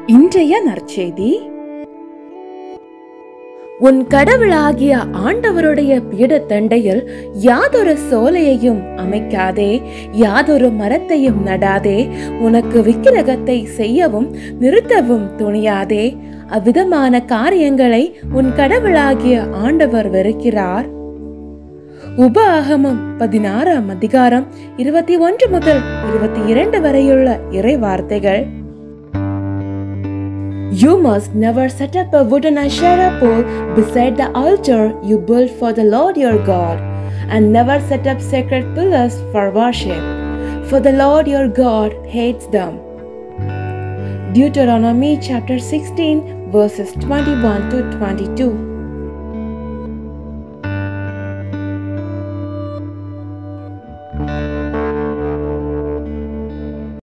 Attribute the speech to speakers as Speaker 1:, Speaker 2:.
Speaker 1: இன்றைய நற்செய்தி, உன் கடவுளாகிய ஆண்டவருடைய பீடத்தண்டையில் யாதொரு சோலையையும் அமைக்காதே, யாதொரு மரத்தையும் நடாதே, உனக்கு விக்கிரகத்தை செய்யவும் நிறுத்தவும் துணியாதே. அவ்விதமான காரியங்களை உன் கடவுளாகிய ஆண்டவர் வெறுக்கிறார். உபாகமம் 16ஆம் அதிகாரம் 21 முதல் 22 வரையுள்ள இறை வார்த்தைகள். You must never set up a wooden Asherah pole beside the altar you built for the Lord your God, and never set up sacred pillars for worship, for the Lord your God hates them. Deuteronomy chapter 16 verses 21 to 22.